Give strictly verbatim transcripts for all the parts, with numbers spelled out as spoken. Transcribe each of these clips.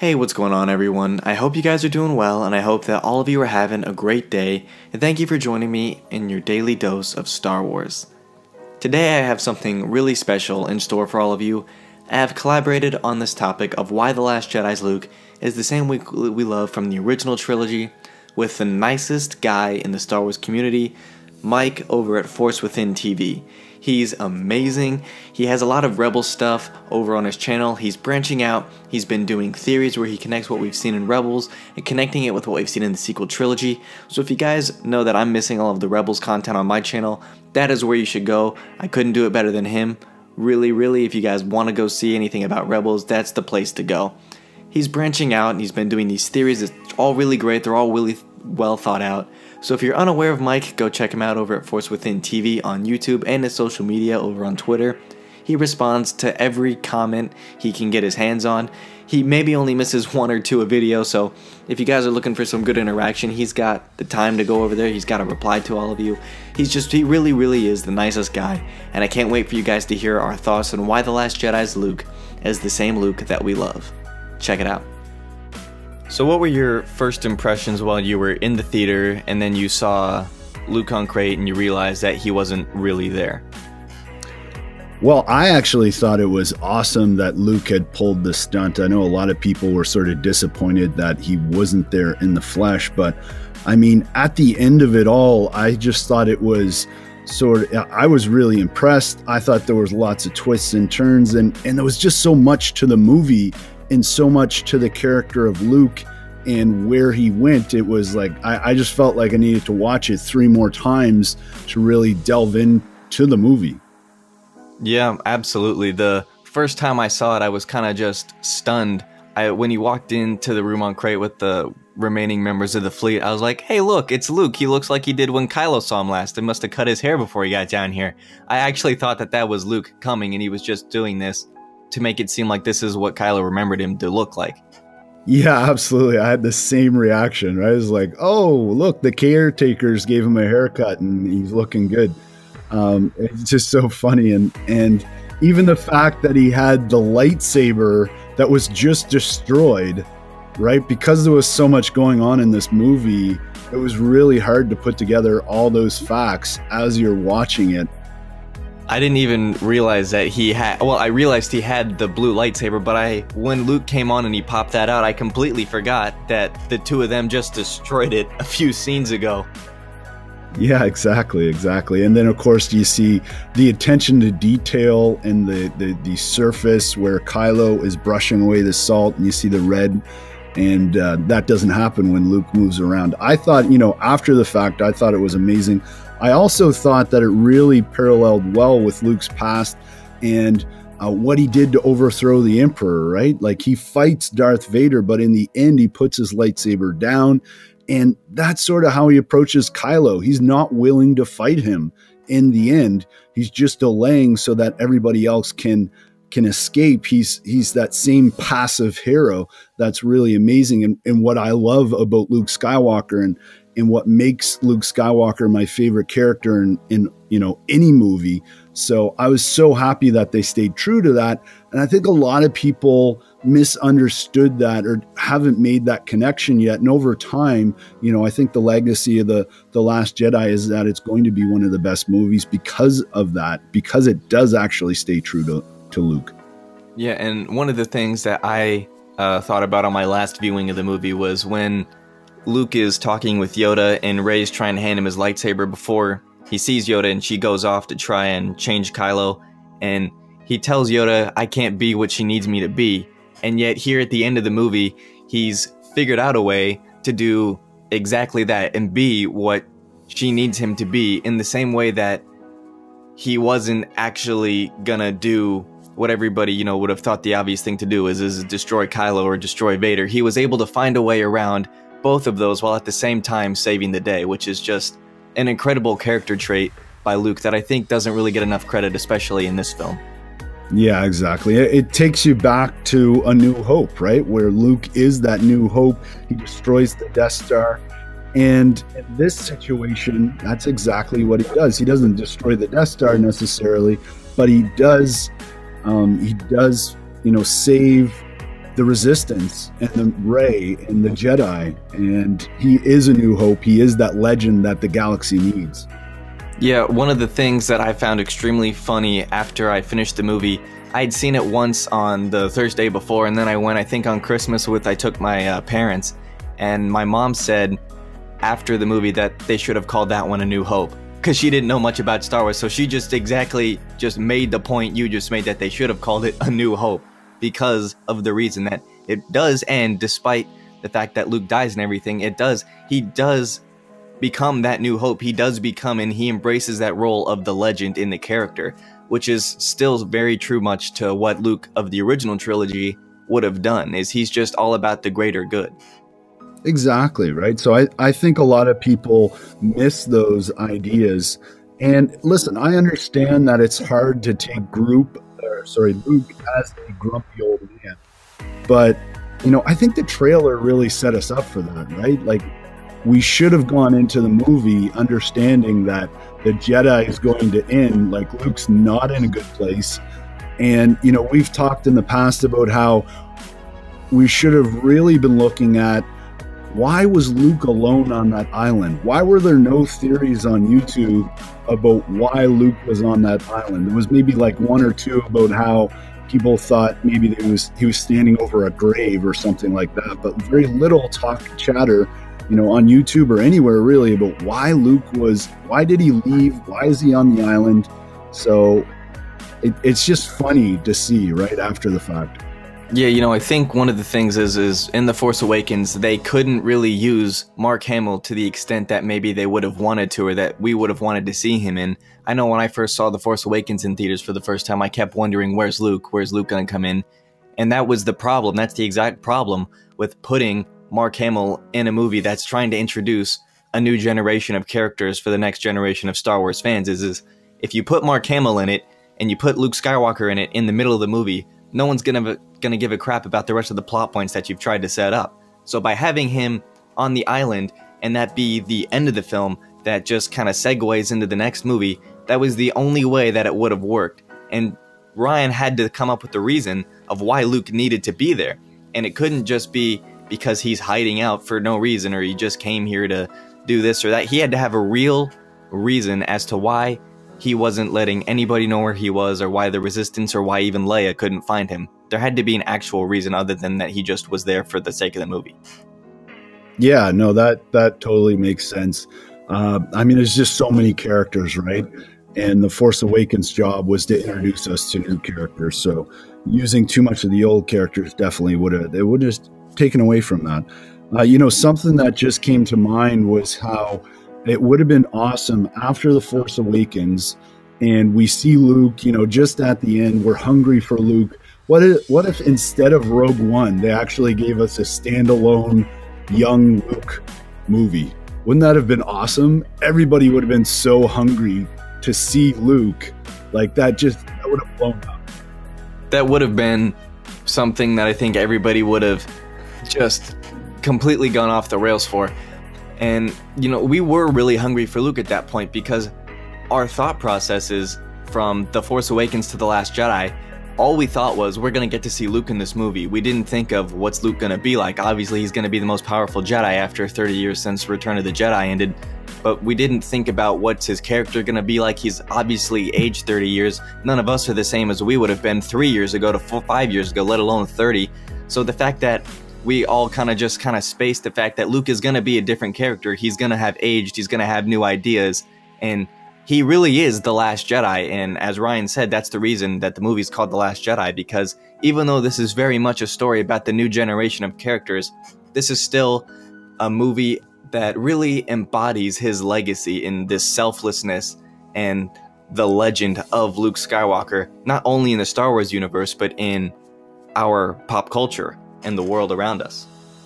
Hey, what's going on everyone? I hope you guys are doing well, and I hope that all of you are having a great day, and thank you for joining me in your daily dose of Star Wars. Today I have something really special in store for all of you. I have collaborated on this topic of why The Last Jedi's Luke is the same Luke we love from the original trilogy, with the nicest guy in the Star Wars community, Mike over at Force Within T V. He's amazing. He has a lot of Rebel stuff over on his channel. He's branching out. He's been doing theories where he connects what we've seen in Rebels and connecting it with what we've seen in the sequel trilogy. So if you guys know that I'm missing all of the Rebels content on my channel, that is where you should go. I couldn't do it better than him. Really, really, if you guys want to go see anything about Rebels, that's the place to go. He's branching out and he's been doing these theories. It's all really great. They're all really well thought out. So if you're unaware of Mike, go check him out over at Force Within T V on YouTube and his social media over on Twitter. He responds to every comment he can get his hands on. He maybe only misses one or two a video, so if you guys are looking for some good interaction, he's got the time to go over there. He's got to reply to all of you. He's just, he really, really is the nicest guy, and I can't wait for you guys to hear our thoughts on why The Last Jedi's Luke is the same Luke that we love. Check it out. So what were your first impressions while you were in the theater and then you saw Luke on crate and you realized that he wasn't really there? Well, I actually thought it was awesome that Luke had pulled the stunt. I know a lot of people were sort of disappointed that he wasn't there in the flesh, but I mean, at the end of it all, I just thought it was sort of, I was really impressed. I thought there was lots of twists and turns, and, and there was just so much to the movie and so much to the character of Luke and where he went. It was like, I, I just felt like I needed to watch it three more times to really delve into the movie. Yeah, absolutely. The first time I saw it, I was kind of just stunned. I, when he walked into the room on crate with the remaining members of the fleet, I was like, hey, look, it's Luke. He looks like he did when Kylo saw him last. He must have cut his hair before he got down here. I actually thought that that was Luke coming, and he was just doing this to make it seem like this is what Kylo remembered him to look like. Yeah, absolutely. I had the same reaction, right? It was like, oh, look, the caretakers gave him a haircut and he's looking good. Um, it's just so funny. And, and even the fact that he had the lightsaber that was just destroyed, right? Because there was so much going on in this movie, it was really hard to put together all those facts as you're watching it. I didn't even realize that he had, well, I realized he had the blue lightsaber, but I, when Luke came on and he popped that out, I completely forgot that the two of them just destroyed it a few scenes ago. Yeah, exactly, exactly. And then, of course, you see the attention to detail and the, the, the surface where Kylo is brushing away the salt, and you see the red, and uh, that doesn't happen when Luke moves around. I thought, you know, after the fact, I thought it was amazing. I also thought that it really paralleled well with Luke's past and uh, what he did to overthrow the Emperor, right? Like, he fights Darth Vader, but in the end, he puts his lightsaber down. And that's sort of how he approaches Kylo. He's not willing to fight him in the end. He's just delaying so that everybody else can can escape. He's he's that same passive hero that's really amazing. And, and what I love about Luke Skywalker and and what makes Luke Skywalker my favorite character in, in you know any movie. So I was so happy that they stayed true to that. And I think a lot of people misunderstood that or haven't made that connection yet. And over time, you know, I think the legacy of the the Last Jedi is that it's going to be one of the best movies because of that, because it does actually stay true to, to Luke. Yeah, and one of the things that I uh, thought about on my last viewing of the movie was when Luke is talking with Yoda and Rey's trying to hand him his lightsaber before he sees Yoda, and she goes off to try and change Kylo, and he tells Yoda, I can't be what she needs me to be. And yet here at the end of the movie, he's figured out a way to do exactly that and be what she needs him to be, in the same way that he wasn't actually gonna do what everybody, you know, would have thought the obvious thing to do is, is destroy Kylo or destroy Vader. He was able to find a way around both of those while at the same time saving the day, which is just an incredible character trait by Luke that I think doesn't really get enough credit, especially in this film. Yeah, exactly. It, it takes you back to A New Hope, right? Where Luke is that new hope. He destroys the Death Star. And in this situation, that's exactly what he does. He doesn't destroy the Death Star necessarily, but he does, um, he does, you know, save the Resistance and the Rey and the Jedi, and he is a New Hope. He is that legend that the galaxy needs. Yeah, one of the things that I found extremely funny after I finished the movie, I'd seen it once on the Thursday before, and then I went, I think on Christmas with, I took my uh, parents, and my mom said after the movie that they should have called that one A New Hope, because she didn't know much about Star Wars, so she just exactly just made the point you just made, that they should have called it A New Hope, because of the reason that it does end, despite the fact that Luke dies and everything, it does, he does become that New Hope. He does become, and he embraces that role of the legend in the character, which is still very true much to what Luke of the original trilogy would have done, is he's just all about the greater good. Exactly, right? So I, I think a lot of people miss those ideas. And listen, I understand that it's hard to take group, or sorry, Luke as a grumpy old man. But, you know, I think the trailer really set us up for that, right? Like, we should have gone into the movie understanding that the Jedi is going to end, like Luke's not in a good place. And, you know, we've talked in the past about how we should have really been looking at, why was Luke alone on that island? Why were there no theories on YouTube about why Luke was on that island? There was maybe like one or two about how people thought maybe he was, he was standing over a grave or something like that, but very little talk, chatter, you know, on YouTube or anywhere really about why Luke was, why did he leave? Why is he on the island? So it, it's just funny to see right after the fact. Yeah, you know, I think one of the things is, is in The Force Awakens, they couldn't really use Mark Hamill to the extent that maybe they would have wanted to, or that we would have wanted to see him in. I know when I first saw The Force Awakens in theaters for the first time, I kept wondering, where's Luke? Where's Luke going to come in? And that was the problem. That's the exact problem with putting Mark Hamill in a movie that's trying to introduce a new generation of characters for the next generation of Star Wars fans. Is, is if you put Mark Hamill in it, and you put Luke Skywalker in it in the middle of the movie, no one's gonna gonna give a crap about the rest of the plot points that you've tried to set up. So by having him on the island, and that be the end of the film that just kind of segues into the next movie, that was the only way that it would have worked. And Ryan had to come up with the reason of why Luke needed to be there. And it couldn't just be because he's hiding out for no reason, or he just came here to do this or that. He had to have a real reason as to why he wasn't letting anybody know where he was, or why the Resistance, or why even Leia couldn't find him. There had to be an actual reason other than that he just was there for the sake of the movie. Yeah, no, that that totally makes sense. Uh, I mean, there's just so many characters, right? And The Force Awakens' job was to introduce us to new characters. So using too much of the old characters definitely would have, it would have taken away from that. Uh, you know, something that just came to mind was how it would have been awesome after The Force Awakens, and we see Luke, you know, just at the end, we're hungry for Luke. What if, what if instead of Rogue One, they actually gave us a standalone young Luke movie? Wouldn't that have been awesome? Everybody would have been so hungry to see Luke. Like that just, that would have blown up. That would have been something that I think everybody would have just completely gone off the rails for. And, you know, we were really hungry for Luke at that point, because our thought processes from The Force Awakens to The Last Jedi, all we thought was, we're going to get to see Luke in this movie. We didn't think of what's Luke going to be like. Obviously, he's going to be the most powerful Jedi after thirty years since Return of the Jedi ended. But we didn't think about what's his character going to be like. He's obviously aged thirty years. None of us are the same as we would have been three years ago to four, five years ago, let alone thirty. So the fact that we all kind of just kind of spaced the fact that Luke is going to be a different character. He's going to have aged. He's going to have new ideas. And he really is the Last Jedi. And as Ryan said, that's the reason that the movie's called The Last Jedi, because even though this is very much a story about the new generation of characters, this is still a movie that really embodies his legacy in this selflessness and the legend of Luke Skywalker, not only in the Star Wars universe, but in our pop culture and the world around us.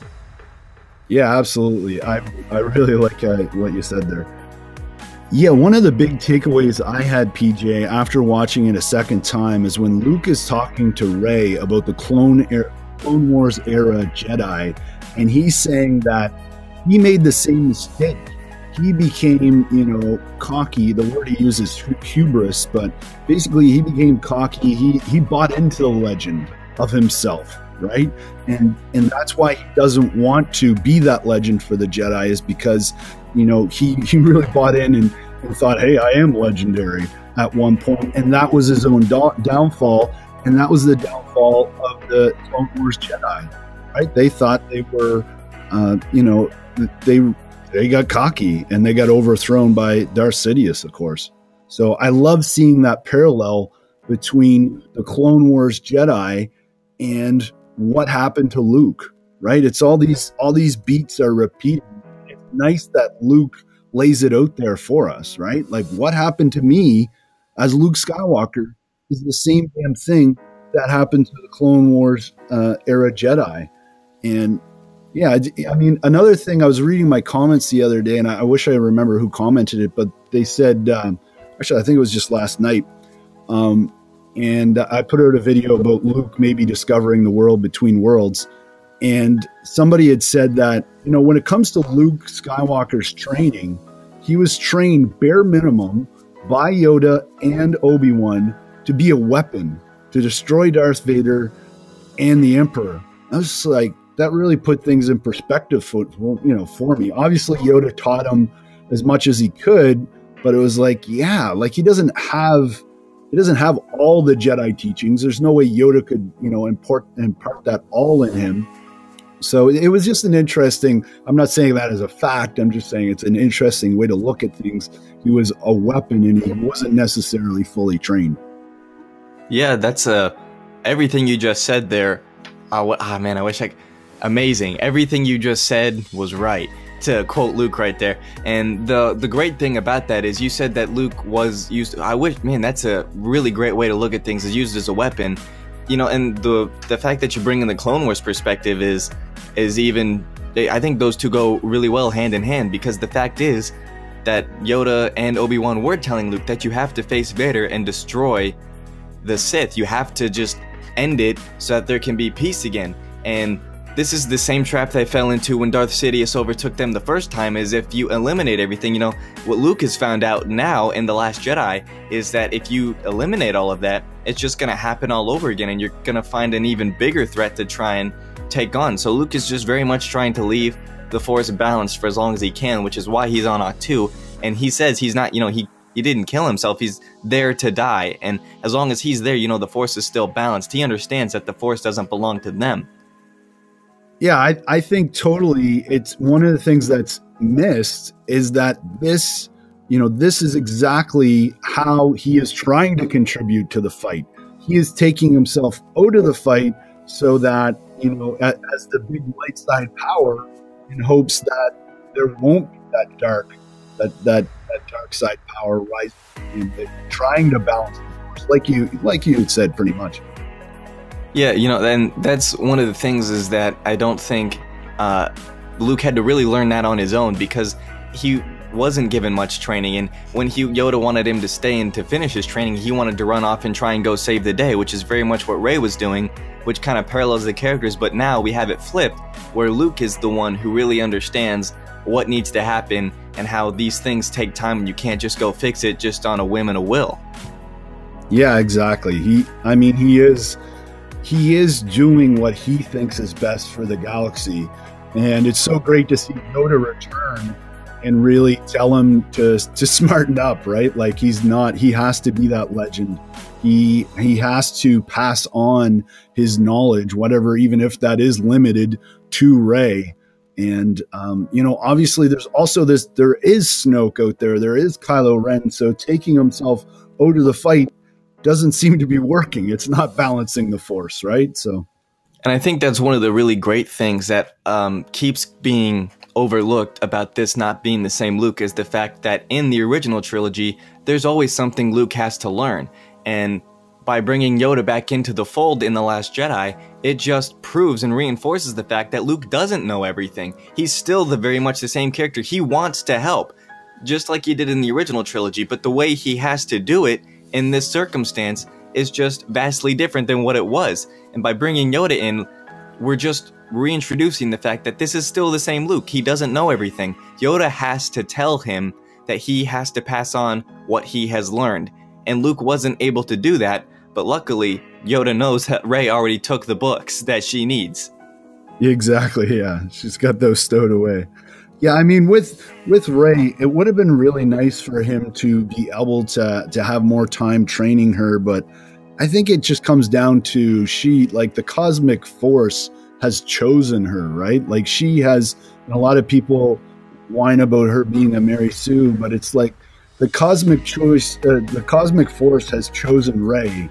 Yeah, absolutely. I I really like uh, what you said there. Yeah, one of the big takeaways I had, P J, after watching it a second time is when Luke is talking to Rey about the Clone, er Clone Wars era Jedi, and he's saying that he made the same mistake. He became, you know, cocky. The word he uses is hubris, but basically he became cocky. He, he bought into the legend of himself. right? And and that's why he doesn't want to be that legend for the Jedi, is because, you know, he, he really bought in and, and thought, hey, I am legendary at one point, and that was his own do downfall, and that was the downfall of the Clone Wars Jedi, right? They thought they were, uh, you know, they they got cocky and they got overthrown by Darth Sidious, of course. So I love seeing that parallel between the Clone Wars Jedi and what happened to Luke, right? It's all these all these beats are repeated. It's nice that Luke lays it out there for us, right? Like, what happened to me as Luke Skywalker is the same damn thing that happened to the Clone Wars uh, era Jedi. And yeah, I mean, another thing, I was reading my comments the other day, and I, I wish I remember who commented it, but they said, um, actually, I think it was just last night, um, and I put out a video about Luke maybe discovering the world between worlds. And somebody had said that, you know, when it comes to Luke Skywalker's training, he was trained bare minimum by Yoda and Obi-Wan to be a weapon to destroy Darth Vader and the Emperor. I was just like, that really put things in perspective for, you know, for me. Obviously, Yoda taught him as much as he could, but it was like, yeah, like he doesn't have, he doesn't have all the Jedi teachings. There's no way Yoda could, you know, import, impart that all in him. So it was just an interesting, I'm not saying that as a fact, I'm just saying it's an interesting way to look at things. He was a weapon and he wasn't necessarily fully trained. Yeah, that's uh, everything you just said there. Oh, oh man, I wish I, amazing. Everything you just said was right, to quote Luke right there. And the the great thing about that is you said that Luke was used, I wish, man, that's a really great way to look at things, is used as a weapon. You know, and the the fact that you bring in the Clone Wars perspective is is even, I think those two go really well hand in hand, because the fact is that Yoda and Obi-Wan were telling Luke that you have to face Vader and destroy the Sith. You have to just end it so that there can be peace again. And this is the same trap they fell into when Darth Sidious overtook them the first time, is if you eliminate everything. You know, what Luke has found out now in The Last Jedi is that if you eliminate all of that, it's just going to happen all over again, and you're going to find an even bigger threat to try and take on. So Luke is just very much trying to leave the Force balanced for as long as he can, which is why he's on Ahch-To. And he says he's not, you know, he, he didn't kill himself, he's there to die. And as long as he's there, you know, the Force is still balanced. He understands that the Force doesn't belong to them. Yeah, I, I think totally. It's one of the things that's missed is that this, you know, this is exactly how he is trying to contribute to the fight. He is taking himself out of the fight so that, you know, as, as the big light side power, in hopes that there won't be that dark, that that, that dark side power rising, and trying to balance the Force, like you like you had said, pretty much. Yeah, you know, and that's one of the things, is that I don't think uh, Luke had to really learn that on his own, because he wasn't given much training. And when he, Yoda wanted him to stay and to finish his training, he wanted to run off and try and go save the day, which is very much what Rey was doing, which kind of parallels the characters. But now we have it flipped, where Luke is the one who really understands what needs to happen and how these things take time, and you can't just go fix it just on a whim and a will. Yeah, exactly. He, I mean, he is... He is doing what he thinks is best for the galaxy. And it's so great to see Yoda return and really tell him to, to smarten up, right? Like, he's not, he has to be that legend. He, he has to pass on his knowledge, whatever, even if that is limited, to Rey. And, um, you know, obviously there's also this, there is Snoke out there. There is Kylo Ren. So taking himself out of the fight doesn't seem to be working. It's not balancing the Force, right? So, and I think that's one of the really great things that um, keeps being overlooked about this not being the same Luke, is the fact that in the original trilogy, there's always something Luke has to learn. And by bringing Yoda back into the fold in The Last Jedi, it just proves and reinforces the fact that Luke doesn't know everything. He's still the very much the same character. He wants to help, just like he did in the original trilogy, but the way he has to do it in this circumstance is just vastly different than what it was. And by bringing Yoda in, we're just reintroducing the fact that this is still the same Luke. He doesn't know everything. Yoda has to tell him that he has to pass on what he has learned. And Luke wasn't able to do that, but luckily, Yoda knows that Rey already took the books that she needs. Exactly, yeah. She's got those stowed away. Yeah, I mean, with with Rey, it would have been really nice for him to be able to to have more time training her, but I think it just comes down to she, like the cosmic force has chosen her, right? Like she has, and a lot of people whine about her being a Mary Sue, but it's like the cosmic choice, uh, the cosmic force has chosen Rey,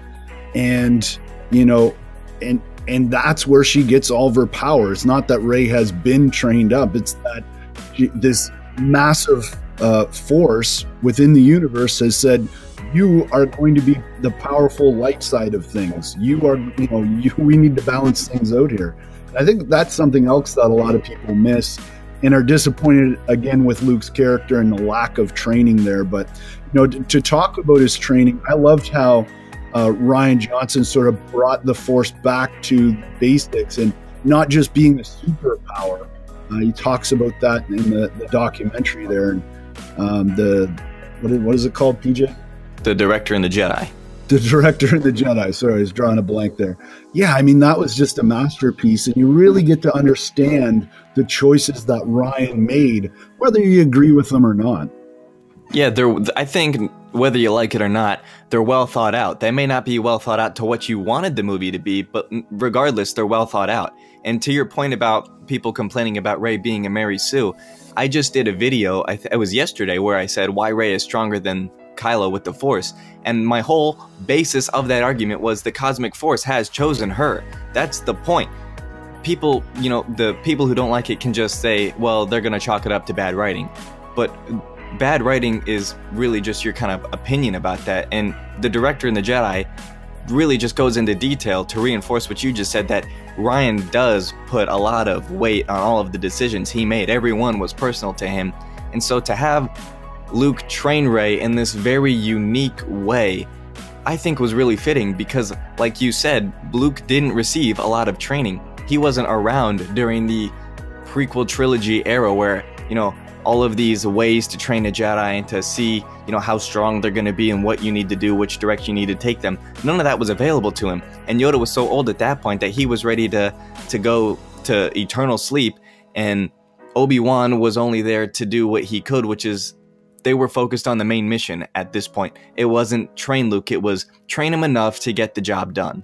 and you know, and and that's where she gets all of her power. It's not that Rey has been trained up; it's that she, this massive uh, force within the universe has said, you are going to be the powerful light side of things. You are, you know, you, we need to balance things out here. And I think that's something else that a lot of people miss and are disappointed again with Luke's character and the lack of training there. But, you know, to, to talk about his training, I loved how uh, Rian Johnson sort of brought the Force back to basics and not just being a superpower. Uh, he talks about that in the, the documentary there. And um, the, what is, what is it called, P J? The Director and the Jedi. The Director and the Jedi. Sorry, I was drawing a blank there. Yeah, I mean, that was just a masterpiece. And you really get to understand the choices that Rian made, whether you agree with them or not. Yeah, they're, I think whether you like it or not, they're well thought out. They may not be well thought out to what you wanted the movie to be, but regardless, they're well thought out. And to your point about people complaining about Rey being a Mary Sue, I just did a video, I th it was yesterday, where I said why Rey is stronger than Kylo with the Force, and my whole basis of that argument was the cosmic force has chosen her. That's the point. People, you know, the people who don't like it can just say, well, they're gonna chalk it up to bad writing, but bad writing is really just your kind of opinion about that. And the Director and the Jedi really just goes into detail to reinforce what you just said, that Rian does put a lot of weight on all of the decisions he made. Every one was personal to him, and so to have Luke train Rey in this very unique way, I think was really fitting because, like you said, Luke didn't receive a lot of training. He wasn't around during the prequel trilogy era where, you know, all of these ways to train a Jedi and to see, you know, how strong they're going to be and what you need to do, which direction you need to take them. None of that was available to him. And Yoda was so old at that point that he was ready to, to go to eternal sleep, and Obi-Wan was only there to do what he could, which is they were focused on the main mission at this point. It wasn't train Luke, it was train him enough to get the job done.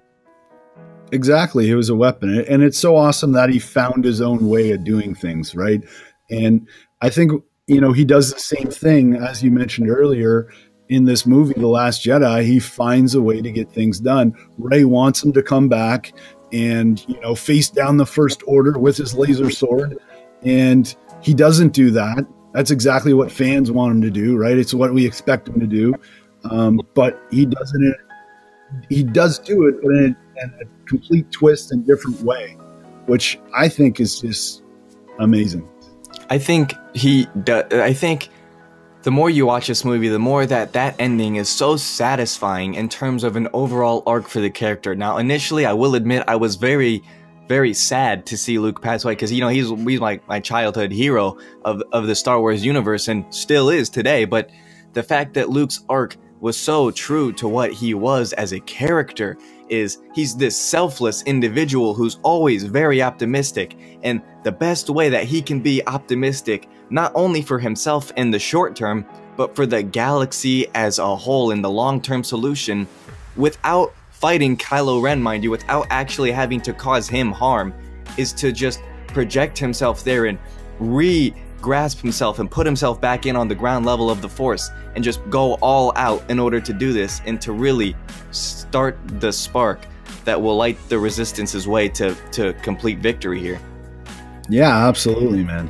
Exactly, he was a weapon. And it's so awesome that he found his own way of doing things, right? And I think, you know, he does the same thing, as you mentioned earlier, in this movie, The Last Jedi. He finds a way to get things done. Rey wants him to come back and, you know, face down the First Order with his laser sword. And he doesn't do that. That's exactly what fans want him to do, right? It's what we expect him to do. Um, but he doesn't, he does do it, but in a, in a complete twist and different way, which I think is just amazing. I think he, I think the more you watch this movie, the more that that ending is so satisfying in terms of an overall arc for the character. Now, initially, I will admit I was very, very sad to see Luke pass away because, you know, he's he's like my childhood hero of of the Star Wars universe and still is today. But the fact that Luke's arc was so true to what he was as a character is he's this selfless individual who's always very optimistic, and the best way that he can be optimistic not only for himself in the short term but for the galaxy as a whole in the long-term solution, without fighting Kylo Ren, mind you, without actually having to cause him harm, is to just project himself there and re-grasp himself and put himself back in on the ground level of the Force and just go all out in order to do this and to really start the spark that will light the Resistance's way to, to complete victory here. Yeah, absolutely, man.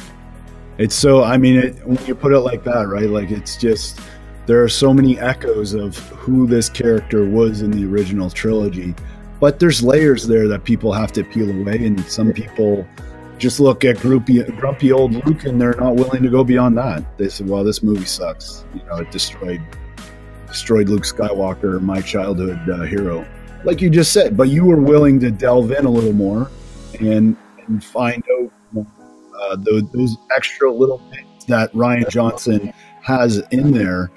It's so, I mean, it, when you put it like that, right, like it's just, there are so many echoes of who this character was in the original trilogy, but there's layers there that people have to peel away, and some people just look at grumpy, grumpy old Luke and they're not willing to go beyond that. They said, well, this movie sucks. You know, it destroyed, destroyed Luke Skywalker, my childhood uh, hero. Like you just said, but you were willing to delve in a little more and, and find out uh, those, those extra little bits that Rian Johnson has in there.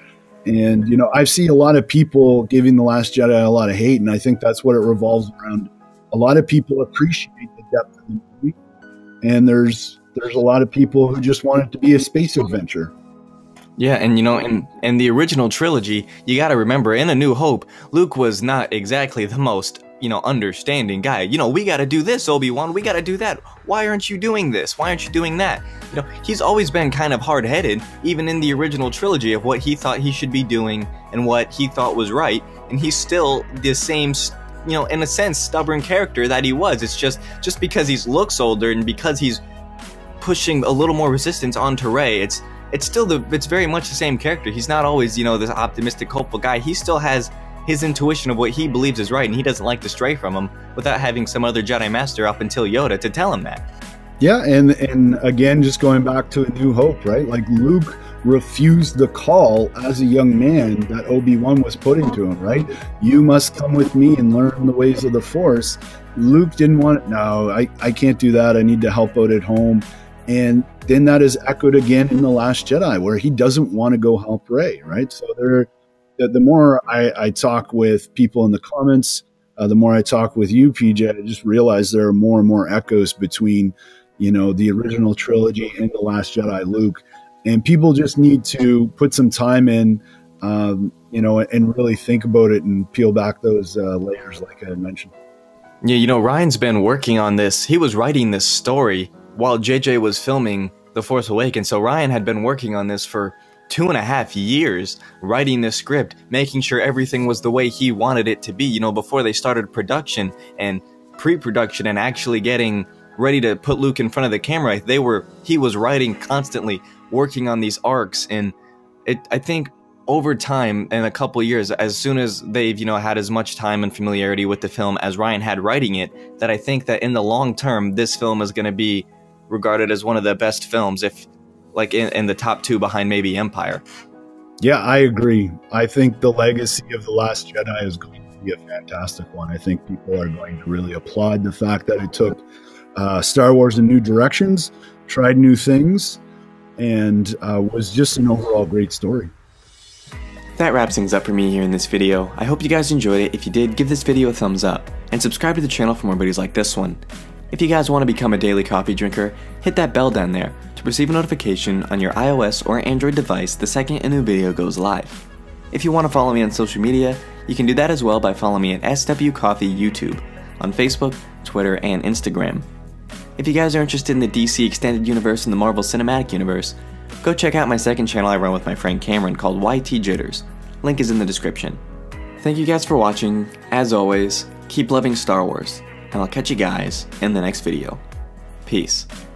And, you know, I see a lot of people giving The Last Jedi a lot of hate, and I think that's what it revolves around. A lot of people appreciate the depth of the movie, and there's there's a lot of people who just want it to be a space adventure. Yeah, and you know, in, in the original trilogy, you gotta remember, in A New Hope, Luke was not exactly the most, you know, understanding guy. You know, we gotta do this, Obi-Wan, we gotta do that. Why aren't you doing this? Why aren't you doing that? You know, he's always been kind of hard-headed, even in the original trilogy, of what he thought he should be doing and what he thought was right, and he's still the same, you know, in a sense, stubborn character that he was. It's just, just because he looks older and because he's pushing a little more resistance onto Rey, it's it's still the it's very much the same character. He's not always, you know, this optimistic, hopeful guy. He still has his intuition of what he believes is right, and he doesn't like to stray from him without having some other Jedi Master up until Yoda to tell him that. Yeah, and and again, just going back to A New Hope, right? Like, Luke refused the call as a young man that Obi-Wan was putting to him, right? You must come with me and learn the ways of the Force. Luke didn't want, no, I, I can't do that. I need to help out at home. And then that is echoed again in The Last Jedi, where he doesn't want to go help Rey, right? So there, the, the more I, I talk with people in the comments, uh, the more I talk with you, P J, I just realize there are more and more echoes between, you know, the original trilogy and The Last Jedi Luke. And people just need to put some time in, um, you know, and really think about it and peel back those uh, layers like I mentioned. Yeah, you know, Ryan's been working on this. He was writing this story while J J was filming The Force Awakens. So Ryan had been working on this for two and a half years, writing this script, making sure everything was the way he wanted it to be, you know, before they started production and pre-production and actually getting ready to put Luke in front of the camera. They were, he was writing constantly, working on these arcs, and it, I think over time, in a couple years, as soon as they've, you know, had as much time and familiarity with the film as Ryan had writing it, that I think that in the long term, this film is going to be regarded as one of the best films, if like in, in the top two behind maybe Empire. Yeah, I agree. I think the legacy of The Last Jedi is going to be a fantastic one. I think people are going to really applaud the fact that it took uh, Star Wars in new directions, tried new things, and uh, was just an overall great story. That wraps things up for me here in this video. I hope you guys enjoyed it. If you did, give this video a thumbs up, and subscribe to the channel for more videos like this one. If you guys want to become a daily coffee drinker, hit that bell down there to receive a notification on your iOS or Android device the second a new video goes live. If you want to follow me on social media, you can do that as well by following me at S W Coffee YouTube on Facebook, Twitter, and Instagram. If you guys are interested in the D C Extended Universe and the Marvel Cinematic Universe, go check out my second channel I run with my friend Cameron called Y T Jitters. Link is in the description. Thank you guys for watching. As always, keep loving Star Wars, and I'll catch you guys in the next video. Peace.